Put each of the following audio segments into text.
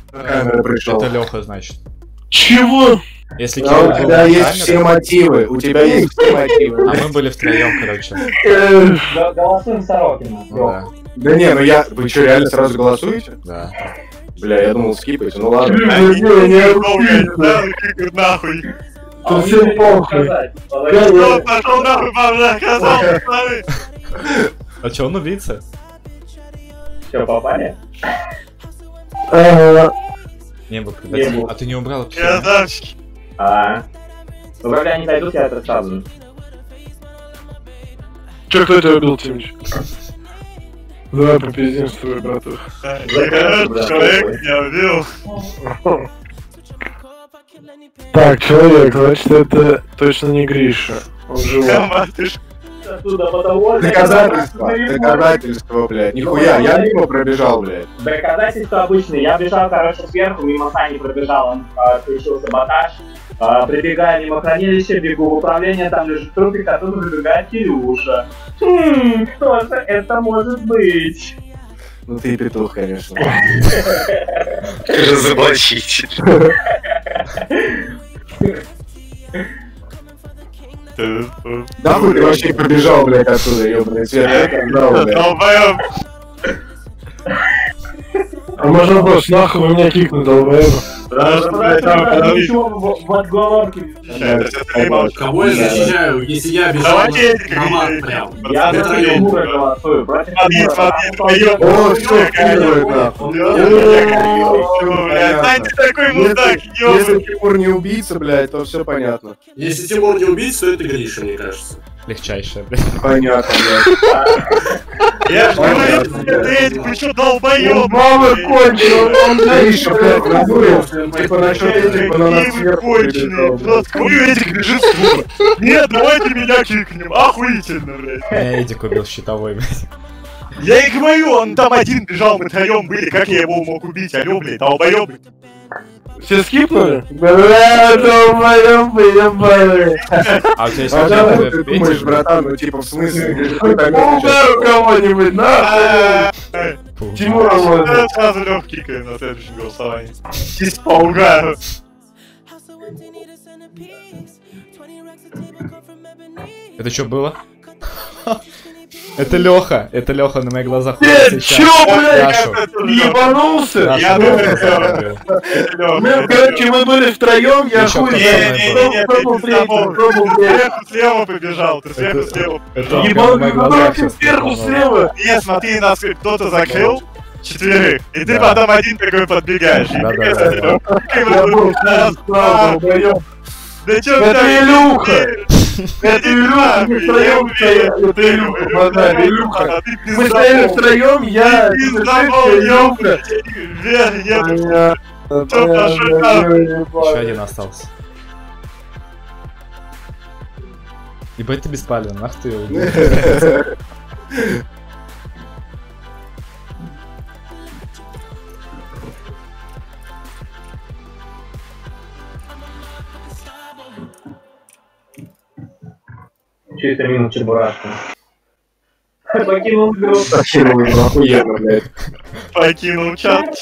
камеры пришел. Это Леха, значит. Чего? Если У Кирилл был тебя на есть камере, все мотивы. У тебя есть все мотивы. а мы были втроем, короче. Голосуем Сорокина. Да, Да не, ну я... Вы что, реально сразу голосуете? да. Бля, я думал скипать, ну ладно. Нахуй. А Тут все похуй. Пошел нахуй, сказал, пацаны. А чё, он убийца? Что, попали? Не был, когда Не ты... был. А ты не убрал эту херню? Красавчики. Ну, когда они дойдут, я это сразу. Че, кто тебя убил, Тимич? Давай попиздим с тобой, братух. Человек меня убил. Так, человек, значит, это точно не Гриша. Он живой. Оттуда потому Доказательства, блядь. Нихуя, я мимо пробежал, блядь. Доказательства обычные. Я бежал, короче, сверху, мимо Сани пробежал, он включил саботаж. Прибегаю мимо хранилища, бегу в управление, там лежит трупик, оттуда выбегает Кирюша. Кто же это может быть? Ну ты и петух, конечно. Разоблачитель. Да хуй ты вообще побежал, блядь, оттуда, ёбаный цвет. Долбоёб. А можно просто нахуй вы меня кикнуть, долбоёб? В отголовке. Кого я защищаю, если я бежал на мат прям? Я против Мура голосую. Против О, все, вкидывает, нахуй. Знаете, такой мудак, Если Тимур не убийца, блядь, то все понятно. Если Тимур не убийца, то это Гриша, мне кажется. Легчайшее, блядь. Понятно, блядь. Я ж говорю, ты что, долбоёб? Мама кончил, он Гриша, блядь, надурил. Типа насчет этих, на нас сверху конченый. прибежал. Заткнул этих лежит, сука. Нет, давайте меня кикнем. Охуительно, блядь. Я Эдик убил щитовой, блядь. Я и говорю, он там один бежал, мы втроем были, как я его мог убить? Алё, блядь, долбоёб. Все скипнули? Бля, долбоёб, ебаный. А у тебя есть А да, один ты думаешь, братан, ну типа в смысле? Удару кого-нибудь, на! Фу. Тимура можно. Сразу Лёх кикаем на следующем голосовании. Чисто поугару. Это что было? Это Леха на моих глазах. Чё, блядь, ебанулся? Дашу, Я думаю, Короче, мы были втроем, я Еще хуй. Сверху слева побежал, ты сверху слева. Это он прям на моих глазах сейчас Сверху показал. слева. Нет, смотри, нас кто-то закрыл, четверых, и ты потом один такой подбегаешь. Да чё, Это Илюха! Это Илюха, мы втроем стояли. Это Илюха, базар, Илюха. Мы стояли втроем, я... Илюха. Еще один остался. Ебать ты беспален, нахуй ты его убил. Чисто минус Чебурашка. Покинул игру. Охуенно, блядь. Покинул чат.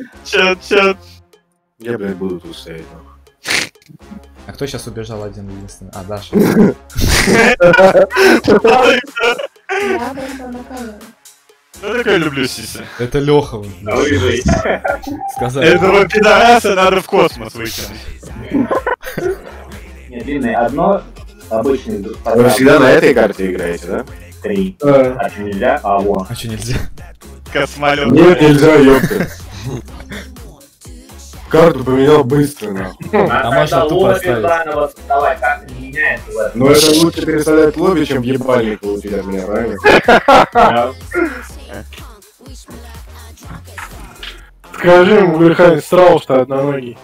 Я, блядь, буду тут стоять. А кто сейчас убежал один единственный? А, Даша. Ну такой люблю сиси. Это Леха. Сказали. Этого пидораса надо в космос выкинуть. Нет, длинное одно, обычный. Вы всегда на этой карте играете, да? 3. А что нельзя? А, во. А что нельзя? Космолет. Нет, нельзя, ёпта. Карту поменял быстро, нахуй. А можно тупо оставить. Давай, карта не меняется в этом. Но это лучше переставлять лобби, чем ебальник получить от меня, правильно? Скажи ему, Гульхань, страус-то одноногий.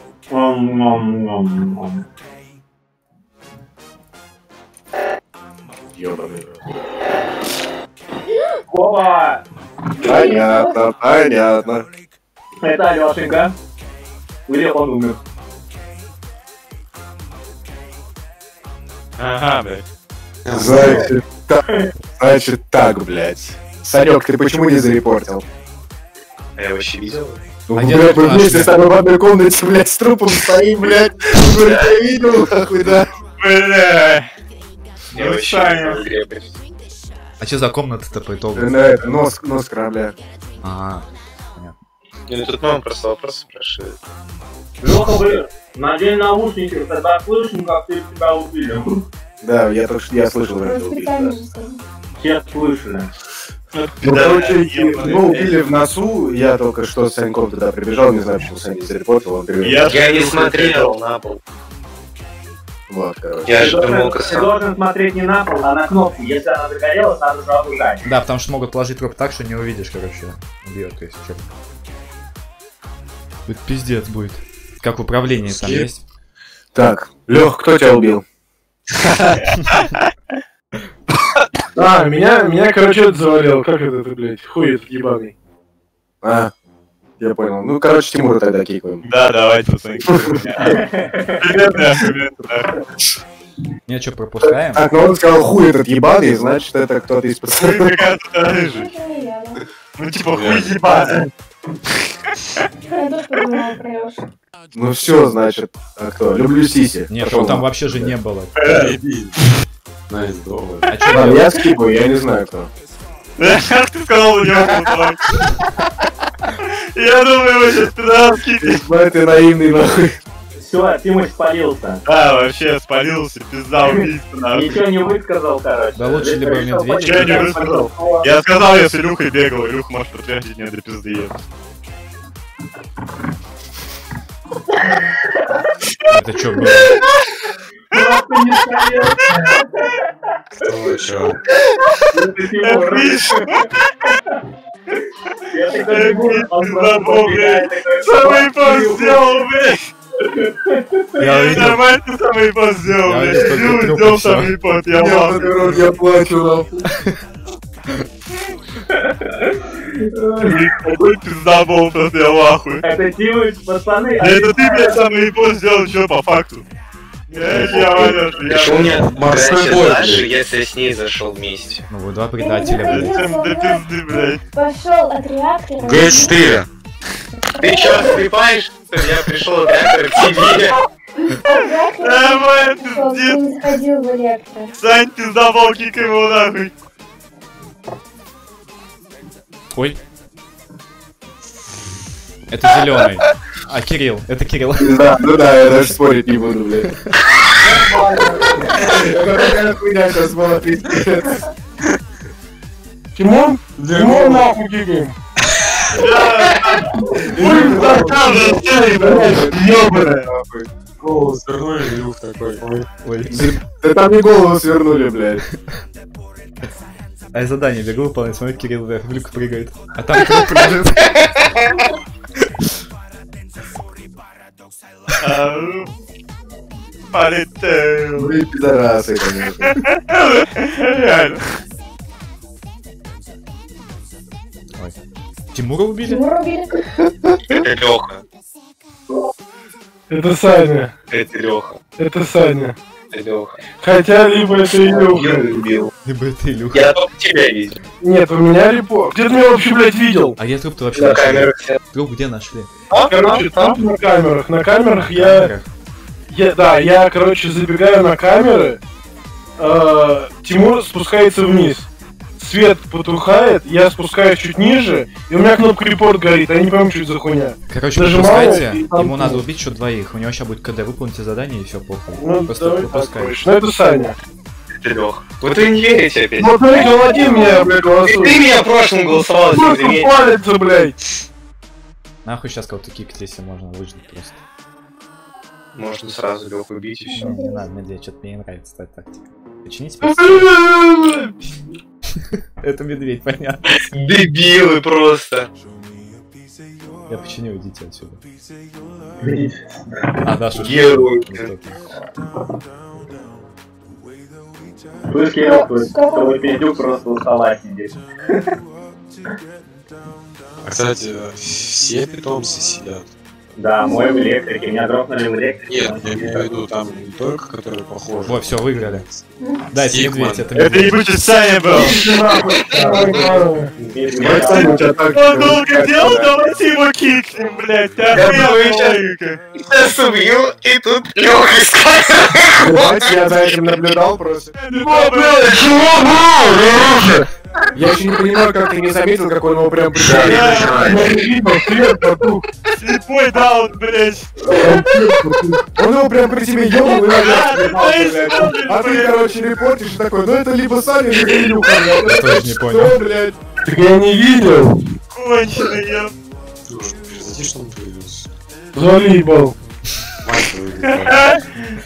Ёбаный. Опа! Понятно. Это Алёшенька. Или он умер. Ага, блядь. Значит так, блядь. Санёк, ты почему не зарепортил? А я вообще видел? Ну, А блядь, где мы наш вместе мэр? с тобой в одной комнате, блядь, с трупом стоим, блядь. Говорит, я видел, нахуй, да. Бля. Я Ну, вообще Саня. не крепость. А что за комната-то по итогу? На это, нос корабля. Ага. Ну тут мама просто вопрос спрашивает. Лёха, вы надень наушники, тогда слышим, как ты тебя убили. Да, я слышал это. Специально же сказал. Все слышали. Ну, короче, его убили в носу, я только что с Саньком туда прибежал, не знаю, почему Саня зарепортил, он привел. Я не смотрел на пол. Вот, короче. Я же думал, Ты должен смотреть не на пол, а на кнопку. Если она загорелась, надо зажигать. Да, потому что могут положить труп так, что не увидишь, короче. Убьет, то есть что. Это пиздец будет. Как управление там есть? Так, Лех, кто тебя убил? А, меня, короче, это завалил. Как это ты, блядь? Хуй этот ебаный. А, я понял. Ну, короче, Тимура тогда кикаем. Да, давайте, пацаны. Привет. Не, что, пропускаем? Так, ну он сказал хуй этот ебаный, значит это кто-то из пацанов. Ну типа хуй ебаный. Я тоже подумала про Лёшу. Ну все, значит, а кто? Люблю сиси. Нет, Пошёл ну там нахуй. вообще же не было. Найс, дома. А что Ладно, делать? я скипаю, я не знаю кто. Как ты сказал у него давай? Я думаю, его сейчас пидорский. Ну ты наивный нахуй. Все, Тимоч спалился. Да, вообще спалился, пизда убийство нахуй. Ничего не высказал, короче. Да лучше либо Решил медведя. Ничего не высказал. Я сказал, я с Илюхой бегал, Илюха может подтвердить, мне до пизды ехал. Это что было? Просто не спалился. Кто, чё? Это Тимур. Я такой бегу, он просто Забыл, побегает, блядь. такой, Самый пост Илюха. сделал, блядь. Я увидел. Нормально ты самый пост сделал, Я блядь. увидел только Илюха труп, сделал и всё. самый пост, я Я лав. подберу, я плачу нахуй. Какой пизда был, просто я в ахуе. Это Тимоч, пацаны. Это ты, блядь, самый пост сделал, чё, по факту? Я Ваня, Почему нет Морской Грача бой, Саши, блядь. если с ней зашел вместе? Ну вы два предателя, блядь. Зачем до пизды, блядь? Пошел от реактора. Г4. Ты чё, скрипаешь? Я пришел от реактора к тебе. Нормально, Пошел, ты пиздец. не заходил в электро. Сань, пизда, бал, кикай его нахуй. Ой. Это зеленый. А Кирилл, это Кирилл. Да, ну да, я даже спорить не буду, блядь. Какая хуйня сейчас была, пиздец. Тимон? Тимон нахуй кикаем. Ёбаная, нахуй. Голову свернули, Илюх такой. Ой. Да там не голову свернули, блядь. А я задание бегу выполнять, смотри, Кирилл вверх, в люк прыгает. А там труп лежит. Полетел. Вы пидорасы, конечно. Реально. Ой. Тимура убили? Тимура убили. Это Леха. Это Саня. Это Леха. Это Саня. Это Леха. Хотя либо это Илюха. Я убил. Либо это Илюха. Я только тебя видел. Нет, у меня репорт. Где ты меня вообще, блядь, видел? А где труп-то вообще На нашли? камерах все. Труп где нашли? Короче, там на камерах. На камерах Камерах. я, короче, забегаю на камеры. Тимур спускается вниз. Свет потухает, я спускаюсь чуть ниже, и у меня кнопка репорт горит, я не понимаю, что это за хуйня. Короче, Нажимаю, выпускайте. и там Ему надо труп. убить еще двоих. У него сейчас будет КД. Выполните задание и все, похуй. Ну, Просто давай так, выпускай. короче. Ну, это Саня. Это Леха. Вот вы не верите опять. Вот смотри, голодин меня, блядь, И голосует. ты меня в прошлом голосовал, не Просто заметил. палится, блядь. Нахуй сейчас кого-то кикать, если можно выжить просто. Можно сразу Леху убить и все. Не надо, медведь, что-то мне не нравится твоя тактика. Почините пистолет. Это медведь, понятно. Дебилы просто. Я починю, идите отсюда. А, да, шушка. Герой. Слышь, Кирилл, твой пиздюк просто у стола сидит. А, кстати, все питомцы сидят. Да, мой в электрике, меня дропнули в электрике. Нет, я имею в виду там не только, которые похожи. Во, все, выиграли. Дайте Стикман. медведь, это Это медведь. ебучий Саня был. Он долго делал, давайте его кикнем, блядь. Ты охуел. Сейчас убью, и тут Лёха из камеры. Давайте, я за этим наблюдал просто. Я еще не понимаю, как ты не заметил, как он его прям Слепой даун, блядь. Он его прям при себе ебал и а ты, короче, репортишь и такой, ну это либо Саня, либо Илюха, блядь. Я тоже не понял. Что, блядь? Так я не видел. Конченый, еб. Слушай, подожди, что он появился. Залибал. Мать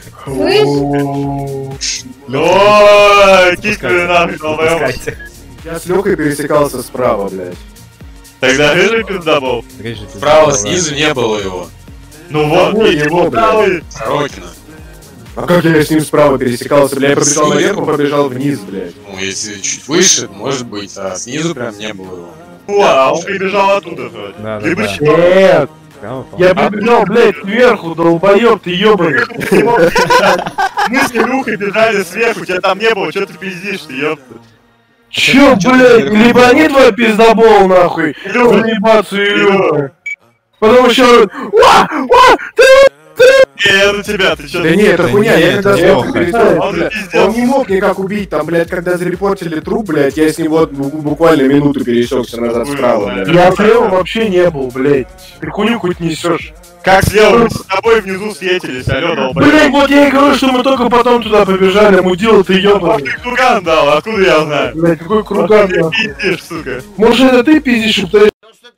твою, Слышь? Ой, кикнули нахуй, долбоёб. Пускайте. Я с Лёхой пересекался справа, блядь. Тогда рыжий пиздобол. Рыжий ты Справа забрал. снизу не было его. Ну вот, Ну, его, блядь. правый. Сорокина. А как я с ним справа пересекался, блядь? Я пробежал наверх, он пробежал вниз, блядь. Ну, если чуть выше, может быть, а снизу прям не было его. О, а он прибежал оттуда вроде. Да, да, Либо да. что? Нет, Справа, я по-моему. прибежал, блядь, сверху, долбоёб ты ёбаный. Мы с Илюхой бежали сверху, тебя там не было, что ты пиздишь, ты ёпта. Чё, блядь, либо они твой пиздобол, нахуй, заебаться Илюха. Потому что Я на тебя, ты чё? Да не, это Да хуйня, не, я это когда с Лёха. Лёхой пересекался, Он блядь, пиздец. он не мог никак убить, там, блядь, когда зарепортили труп, блядь, я с ним вот буквально минуту пересекся назад справа, блядь. я слева вообще не был, блядь. Ты хуйню хоть несешь. Как слева, мы с тобой внизу светились, алё, долбоёб. Блядь, вот я и говорю, что мы только потом туда побежали, мудила ты Может, ёбаный. ты круган дал, откуда я знаю? Блядь, какой Может, круган, ты нахуй. пиздишь, сука. Может, это ты пиздишь, что ты...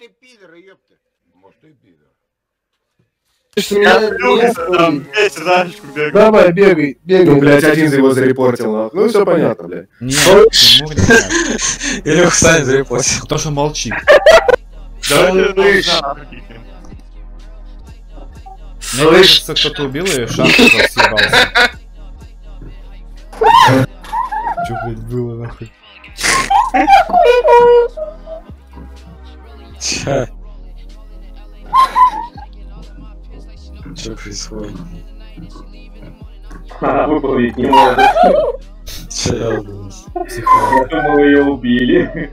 Я с Илюхой там вместе за ручку бегаю. Давай, бегай, Ну, бегай. блядь, один за его зарепортил, нахуй. Ну, все понятно, блядь. Нет, Тимур не знаю. Илюха Саня зарепостил. Потому что молчит. Давайте Слышь. кикнем. Мне кажется, кто-то убил ее, шанс просто съебался. Чё, блядь, было нахуй? Чё? Что происходит? Она выплывет не может. Чё я думаю? Я думал, ее убили.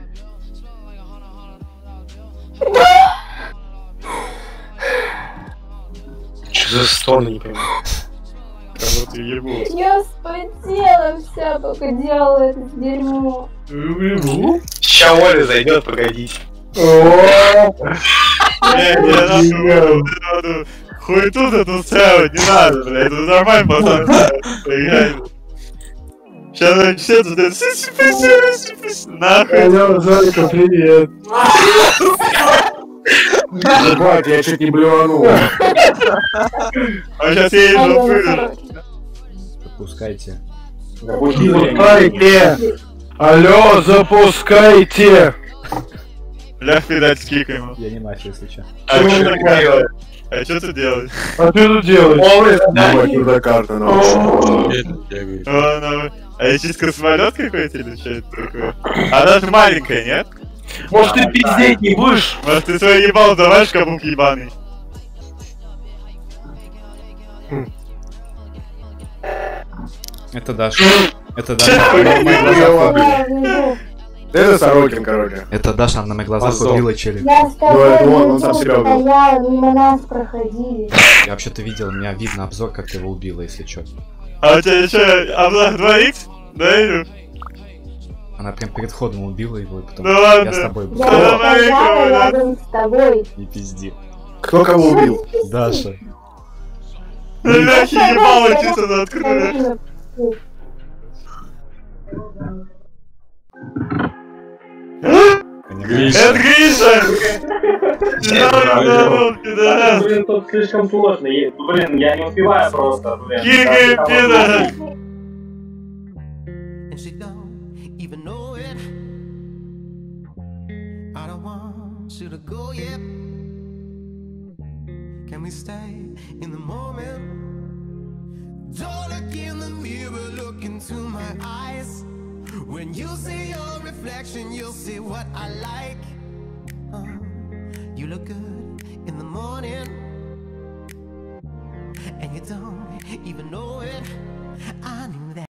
Что за стон, не понимаю. Кого ты ебу. Я вспотела вся, пока делала это дерьмо. Ща Оля зайдет, погодите. О, Не надо. Хуй тут эту сцену, не надо, блядь. Это нормально, пацан. Поиграем. Сейчас они все тут нахуй. алло, Зайка, привет. Ебать, я чуть не блюанул. А сейчас я ей Алло, жопы. Сорокина. Запускайте. Запускайте. Алло, запускайте. Ляг передать с кикаем. Я не мафия, если чё. А что ты делаешь? А что ты делаешь? А ты тут делаешь? Ебать, туда карта, нахуй. Бегает. А я чисто космолет какой-то или что это такое? Она же маленькая, нет? Может, ты пиздеть не будешь? Может ты свой ебал давай, каблук ебаный? Это Даша. Это Даша. Она на моих глазах убила. Я Это Сорокин, короче. Это Даша, она на моих глазах Позор. убила челик. с Ну, тобой это он внизу сам себя убил. стояла, мимо нас проходили. Я вообще-то видел, у меня видно обзор, как ты его убила, если чё. А у тебя что, обзор 2х? Да, Илюх? Она прям перед входом убила его, и потом Да ладно. я с тобой был. Я Да, стояла да. рядом с тобой. Не пизди. Кто кого убил? Даша. Ну ляхи ебало чисто на открыто. Это Гриша! Пидорас! Блин, тут слишком сложно. Блин, я не успеваю просто, блин. Кикаем, пидорас! And she don't even know it. I don't want you to go yet. Can we stay in the moment? Don't look in the mirror, look into my eyes. When you see your reflection, you'll see what I like. You look good in the morning. don't even know it. I knew that.